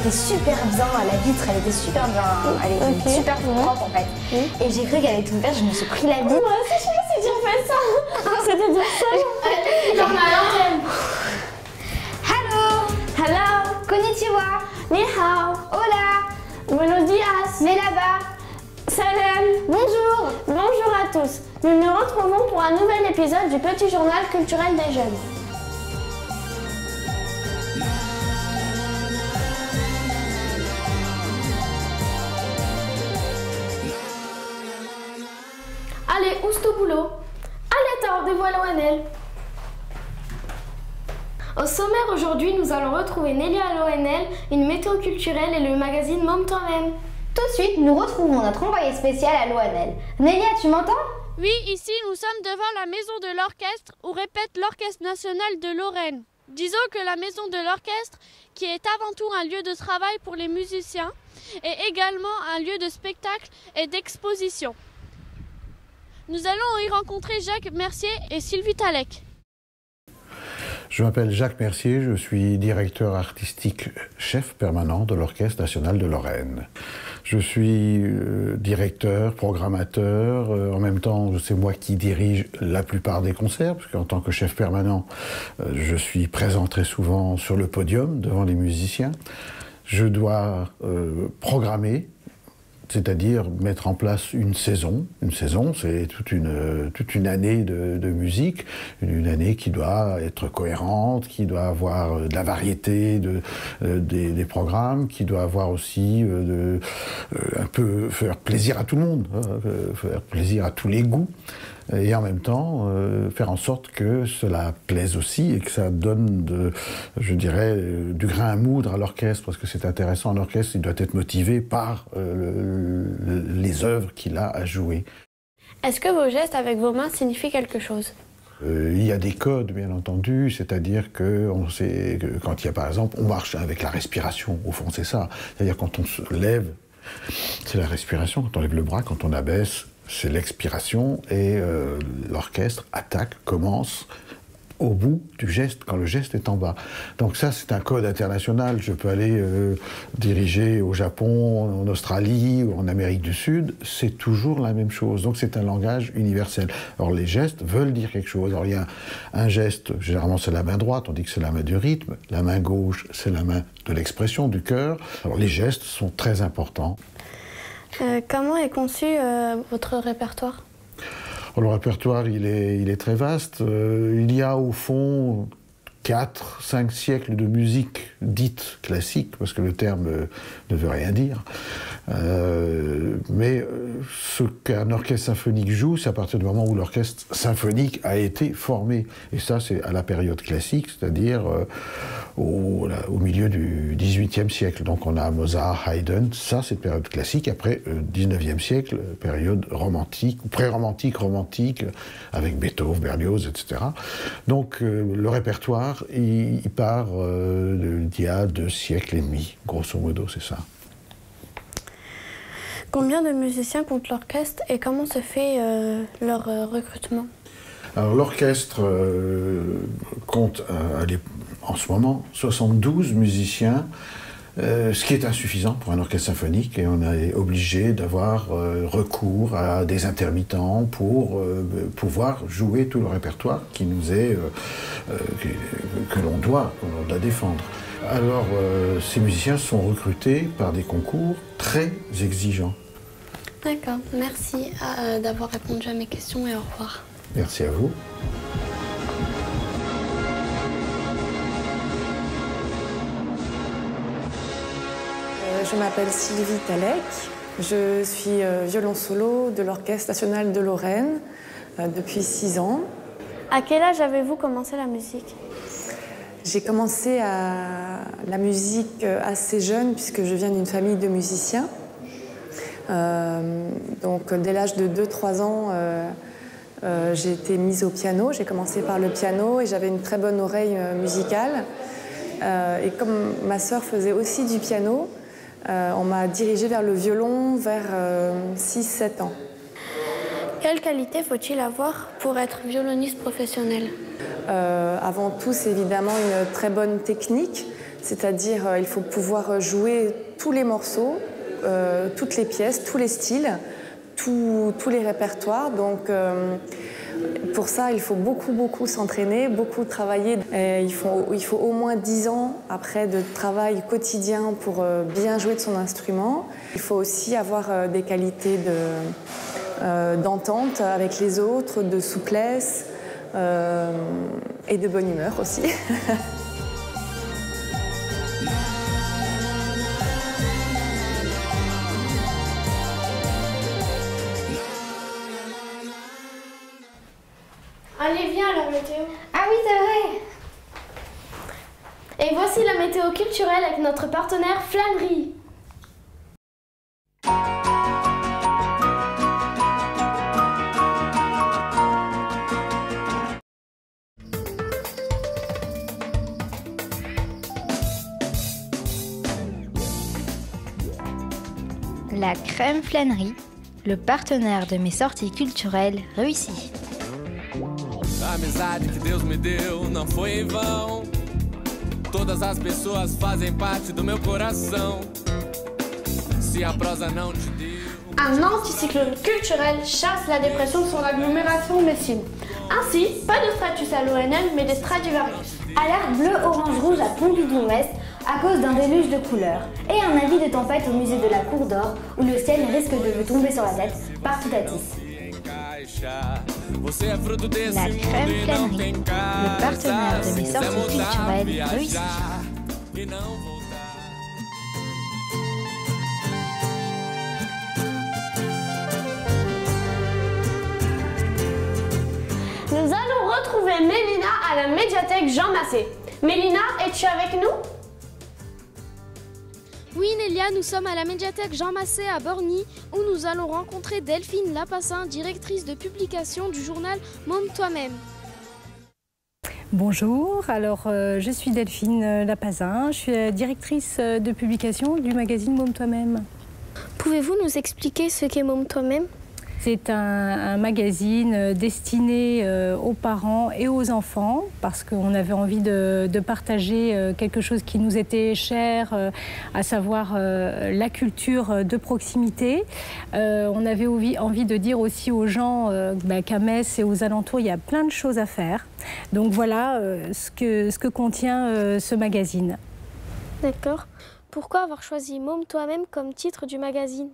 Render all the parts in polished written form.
était super bien, la vitre elle était super bien, elle était super propre en fait. Et j'ai cru qu'elle allait tout faire, je me suis pris la vitre. Moi aussi je me suis dit on fait ça. C'était dire ça. Dans ma l'antenne. Hello, Hello. konnichiwa, Ni hao. hola, Buenos días. merhaba, Salam. bonjour. Bonjour à tous. Nous nous retrouvons pour un nouvel épisode du Petit Journal culturel des jeunes. Allez, oust au boulot. Allez, t'as rendez-vous à l'ONL. Au sommaire aujourd'hui, nous allons retrouver Nélia à l'ONL, une météo culturelle et le magazine Mom Toi-même. Tout de suite, nous retrouvons notre envoyé spécial à l'ONL. Nélia, tu m'entends? Oui, ici nous sommes devant la maison de l'orchestre où répète l'Orchestre national de Lorraine. Disons que la maison de l'orchestre, qui est avant tout un lieu de travail pour les musiciens, est également un lieu de spectacle et d'exposition. Nous allons y rencontrer Jacques Mercier et Sylvie Talek. Je m'appelle Jacques Mercier, je suis directeur artistique chef permanent de l'Orchestre national de Lorraine. Je suis directeur, programmateur, en même temps c'est moi qui dirige la plupart des concerts, parce qu'en tant que chef permanent, je suis présent très souvent sur le podium devant les musiciens. Je dois programmer, c'est-à-dire mettre en place une saison. Une saison, c'est toute une année de musique, une année qui doit être cohérente, qui doit avoir de la variété des programmes, qui doit avoir aussi un peu faire plaisir à tout le monde, faire plaisir à tous les goûts, et en même temps faire en sorte que cela plaise aussi et que ça donne, je dirais, du grain à moudre à l'orchestre, parce que c'est intéressant, un orchestre, il doit être motivé par les œuvres qu'il a à jouer. Est-ce que vos gestes avec vos mains signifient quelque chose? Il y a des codes, bien entendu, c'est-à-dire que on sait que quand il y a, par exemple, on marche avec la respiration, au fond c'est ça, c'est-à-dire quand on se lève, c'est la respiration, quand on lève le bras, quand on abaisse, c'est l'expiration, et l'orchestre attaque, commence au bout du geste, quand le geste est en bas. Donc ça, c'est un code international. Je peux aller diriger au Japon, en Australie ou en Amérique du Sud, c'est toujours la même chose. Donc c'est un langage universel. Alors les gestes veulent dire quelque chose. Alors il y a un geste, généralement c'est la main droite, on dit que c'est la main du rythme. La main gauche, c'est la main de l'expression, du cœur. Alors les gestes sont très importants. Comment est conçu votre répertoire? Le répertoire, il est très vaste. Il y a au fond 4-5 siècles de musique dite classique, parce que le terme ne veut rien dire. Mais ce qu'un orchestre symphonique joue, c'est à partir du moment où l'orchestre symphonique a été formé. Et ça, c'est à la période classique, c'est-à-dire au milieu du XVIIIe siècle. Donc on a Mozart, Haydn, ça c'est période classique. Après, 19e siècle, période romantique, pré-romantique, romantique, avec Beethoven, Berlioz, etc. Donc le répertoire, il part d'il y a 2 siècles et demi, grosso modo, c'est ça. Combien de musiciens compte l'orchestre et comment se fait leur recrutement? Alors l'orchestre compte en ce moment 72 musiciens, ce qui est insuffisant pour un orchestre symphonique, et on est obligé d'avoir recours à des intermittents pour pouvoir jouer tout le répertoire qui nous est que l'on doit défendre. Alors ces musiciens sont recrutés par des concours très exigeants. D'accord, merci d'avoir répondu à mes questions et au revoir. Merci à vous. Je m'appelle Sylvie Talek, je suis violon solo de l'Orchestre national de Lorraine depuis 6 ans. À quel âge avez-vous commencé la musique? J'ai commencé la musique assez jeune puisque je viens d'une famille de musiciens. Donc dès l'âge de 2-3 ans, j'ai été mise au piano. J'ai commencé par le piano et j'avais une très bonne oreille musicale. Et comme ma sœur faisait aussi du piano, on m'a dirigée vers le violon vers 6-7 ans. Quelle qualité faut-il avoir pour être violoniste professionnel? Avant tout, c'est évidemment une très bonne technique, c'est-à-dire il faut pouvoir jouer tous les morceaux, toutes les pièces, tous les styles, tous les répertoires. Donc pour ça, il faut beaucoup s'entraîner, beaucoup travailler. Il faut au moins 10 ans après de travail quotidien pour bien jouer de son instrument. Il faut aussi avoir des qualités d'entente avec les autres, de souplesse et de bonne humeur aussi. Allez, viens alors, météo. Ah oui, c'est vrai. Et voici la météo culturelle avec notre partenaire Flânerie. La crème Flânerie, le partenaire de mes sorties culturelles réussies. A amizade que Deus me deu não foi em vão. Todas as pessoas fazem parte do meu coração. Se a prosa não te deu. Un anticyclone culturel chasse la dépression de son agglomération Messine. Ainsi, pas de stratus à l'ONL, mais des Stradivarius. Alerte bleu, orange, rouge à Pompidou-Ouest à cause d'un déluge de couleurs. Et un avis de tempête au musée de la Cour d'Or où le ciel risque de me tomber sur la tête partout à Tis. La crème Flânerie, le partenaire de mes sorties culturelles réussies. Nous allons retrouver Mélina à la médiathèque Jean Massé. Mélina, es-tu avec nous? Oui Nélia, nous sommes à la médiathèque Jean Massé à Borny où nous allons rencontrer Delphine Lapassin, directrice de publication du journal Môme Toi-même. Bonjour, alors je suis Delphine Lapassin, je suis directrice de publication du magazine Môme Toi-même. Pouvez-vous nous expliquer ce qu'est Môme Toi-même? C'est un magazine destiné aux parents et aux enfants parce qu'on avait envie de partager quelque chose qui nous était cher, à savoir la culture de proximité. On avait envie de dire aussi aux gens qu'à Metz et aux alentours, il y a plein de choses à faire. Donc voilà ce que contient ce magazine. D'accord. Pourquoi avoir choisi Môme Toi-même comme titre du magazine?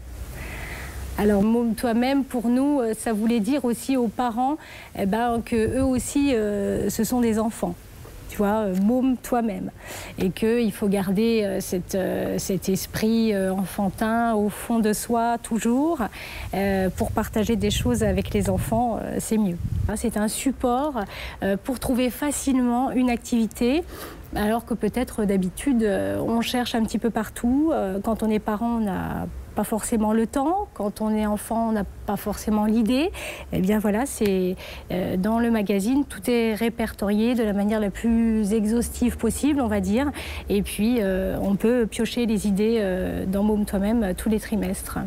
Alors, Môme Toi-même, pour nous, ça voulait dire aussi aux parents que eux aussi, ce sont des enfants. Tu vois, Môme Toi-même. Et qu'il faut garder cet esprit enfantin au fond de soi, toujours. Pour partager des choses avec les enfants, c'est mieux. C'est un support pour trouver facilement une activité. Alors que peut-être d'habitude, on cherche un petit peu partout. Quand on est parent, on n'a pas forcément le temps. Quand on est enfant, on n'a pas forcément l'idée. Eh bien voilà, c'est dans le magazine, tout est répertorié de la manière la plus exhaustive possible, on va dire. Et puis, on peut piocher les idées dans Môme Toi-même tous les trimestres.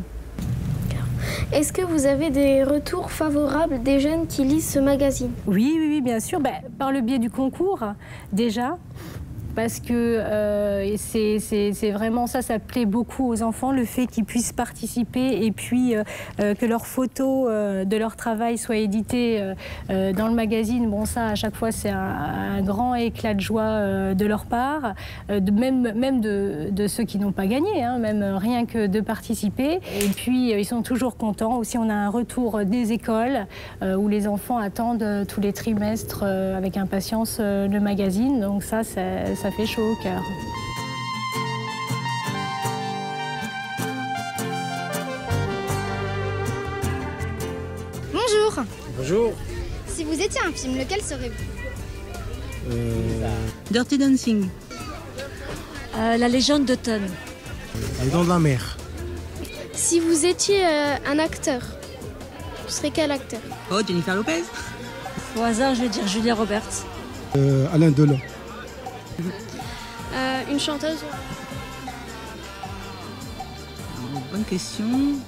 Est-ce que vous avez des retours favorables des jeunes qui lisent ce magazine? Oui, bien sûr. Par le biais du concours, déjà. Parce que c'est vraiment ça plaît beaucoup aux enfants, le fait qu'ils puissent participer et puis que leurs photos de leur travail soient éditées dans le magazine. Bon, ça, à chaque fois, c'est un grand éclat de joie de leur part, même de ceux qui n'ont pas gagné, hein, même rien que de participer. Et puis, ils sont toujours contents. Aussi, on a un retour des écoles où les enfants attendent tous les trimestres avec impatience le magazine. Donc ça fait chaud au cœur. Bonjour. Bonjour. Si vous étiez un film, lequel serez-vous? Dirty Dancing. La légende de Thun. Les Dents de la Mer. Si vous étiez un acteur, vous serez quel acteur? Oh, Jennifer Lopez. Au hasard, je vais dire Julia Roberts. Alain Delon. Une chanteuse? Bonne question.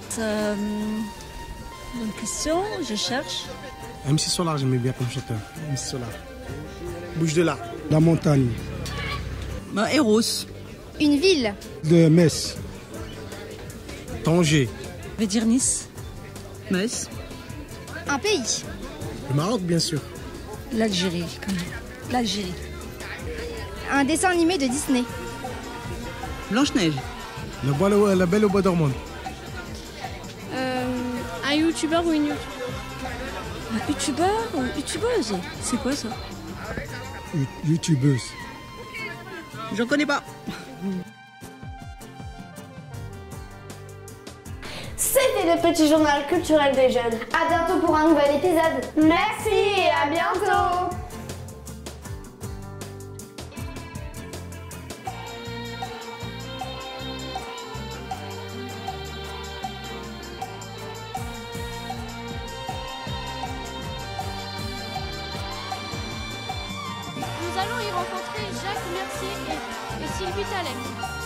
Bonne question, je cherche. MC Solar, j'aimais bien comme chanteur. MC Solar. Bouge de là. La montagne. Héros. Une ville. De Metz. Tanger. Je vais dire Nice. Metz. Un pays. Le Maroc, bien sûr. L'Algérie, quand même. L'Algérie. Un dessin animé de Disney. Blanche-Neige. La Belle au Bois dormant. Un youtubeur ou une youtubeuse. Un youtubeur ou youtubeuse? C'est quoi ça? YouTubeuse. J'en connais pas. C'était le petit journal culturel des jeunes. À bientôt pour un nouvel épisode. Merci et à bientôt. Nous allons y rencontrer Jacques Mercier et Sylvie Talek.